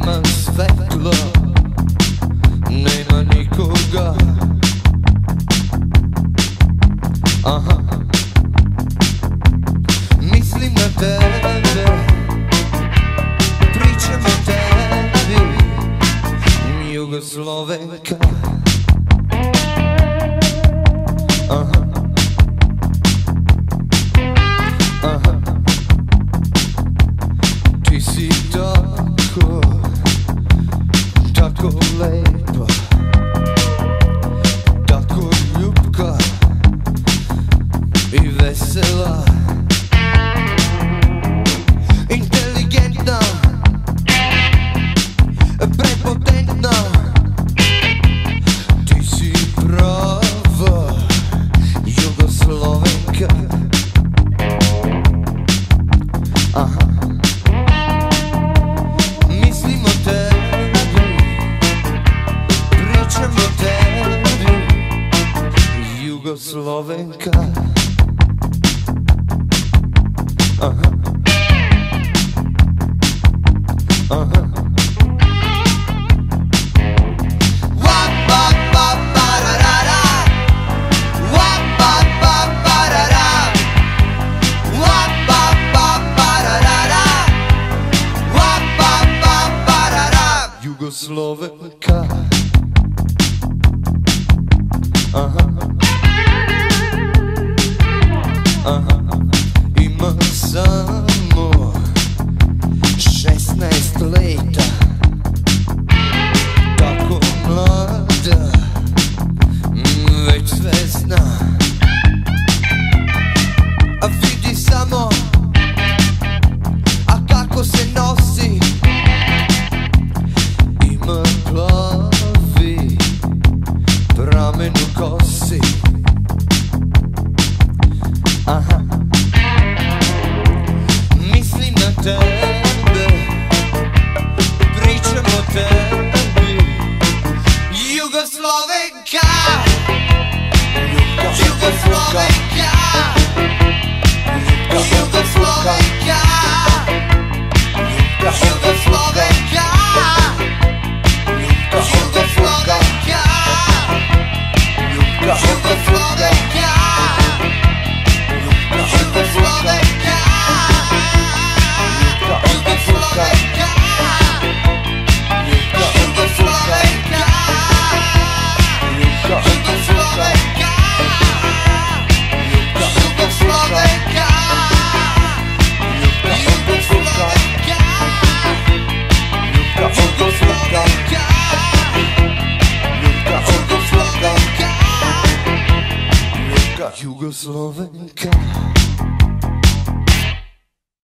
Nema svetla, nema nikoga. Aha, mislim na tebe, pričam o tebi, Jugoslovenka. Aha, aha, ti si tako, tako lepa, tako ljubka i vesela, inteligentna, prepotentna. Ti si prava Jugoslovenka. Aha, mislim o tebi, pričam o tebi, Jugoslovenka. Aha, aha. Jugoslovenka. Aha, aha, ima samo 16 leta, tako mlada, već sve zna. A vidi samo, a kako se nosi. Ima plavi pramen u kosi. Aha, mislim na tebe, pričam o tebi, Jugoslovenka. Jugoslovenka. Jugoslovenka. Jugoslovenka. Jugoslovenka.